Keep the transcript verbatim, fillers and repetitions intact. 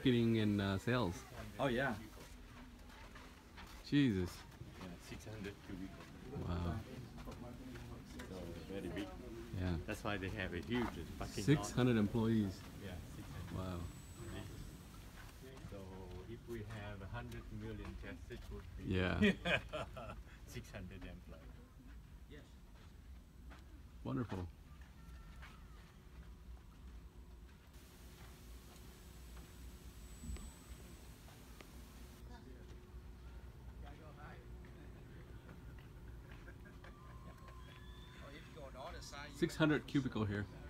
marketing and uh, sales. Oh yeah. Jesus. Yeah, six hundred cubicle. Wow. So very big. Yeah. That's why they have a huge parking six hundred lot. employees. Yeah, six hundred. Wow. So if we have a hundred million tests, it would be Yeah. six hundred employees. Wonderful. six hundred cubicle here.